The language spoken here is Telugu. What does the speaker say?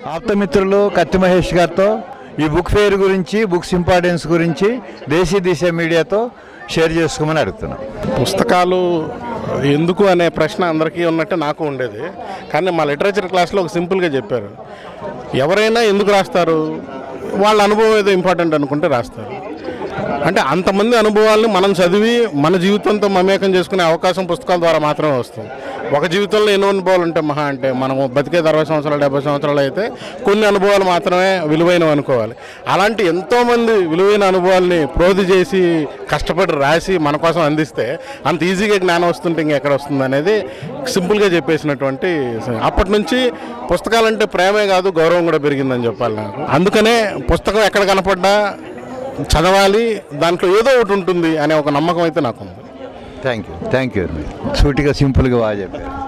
ఆప్తమిత్రులు కత్తి మహేష్ గారితో ఈ బుక్ ఫెయిర్ గురించి, బుక్స్ ఇంపార్టెన్స్ గురించి దేశీ దిశ మీడియాతో షేర్ చేసుకోమని అడుగుతున్నాం. పుస్తకాలు ఎందుకు అనే ప్రశ్న అందరికీ ఉన్నట్టు నాకు ఉండేది. కానీ మా లిటరేచర్ క్లాస్లో ఒక సింపుల్గా చెప్పారు, ఎవరైనా ఎందుకు రాస్తారు, వాళ్ళ అనుభవం ఏదో ఇంపార్టెంట్ అనుకుంటే రాస్తారు. అంటే అంతమంది అనుభవాలను మనం చదివి మన జీవితంతో మమేకం చేసుకునే అవకాశం పుస్తకాల ద్వారా మాత్రమే వస్తుంది. ఒక జీవితంలో ఎన్నో అనుభవాలు ఉంటాయి, మహా అంటే మనం బతికేది 60 సంవత్సరాలు 70 సంవత్సరాలు అయితే కొన్ని అనుభవాలు మాత్రమే విలువైనవి అనుకోవాలి. అలాంటి ఎంతోమంది విలువైన అనుభవాల్ని ప్రోధి చేసి కష్టపడి రాసి మన కోసం అందిస్తే అంత ఈజీగా జ్ఞానం వస్తుంటే ఇంకెక్కడ వస్తుంది అనేది సింపుల్గా చెప్పేసినటువంటి. అప్పటి నుంచి పుస్తకాలంటే ప్రేమే కాదు గౌరవం కూడా పెరిగిందని చెప్పాలి నాకు. అందుకనే పుస్తకం ఎక్కడ కనపడ్డా చదవాలి, దాంట్లో ఏదో ఒకటి ఉంటుంది అనే ఒక నమ్మకం అయితే నాకు ఉంది. Thank you. సూటిగా సింపుల్గా బాగా చెప్పారు.